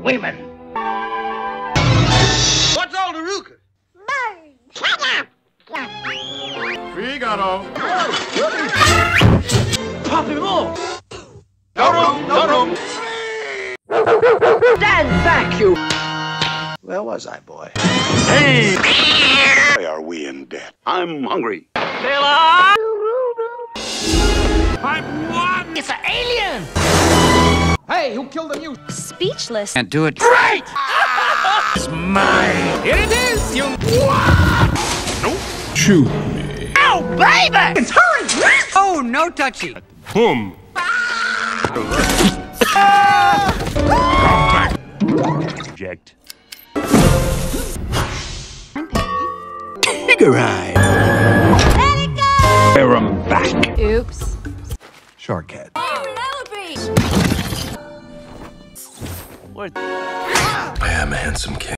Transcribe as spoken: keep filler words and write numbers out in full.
women. What's all the ruckus? Figaro. Pop him off. No room, no room. Stand back, you. Where was I, boy? Hey! Why are we in debt? I'm hungry. Miller! I'm one! It's an alien! Hey, who killed the mute? Speechless. Can't do it. Right! It's mine! Here it is, you... Nope. Shoot me. Oh, baby! It's hurry! Oh, no touchy. Boom. Eject. Tiger Eye. Let it go! Bear 'em back. Oops. Shark Cat. Oh, I am a handsome king.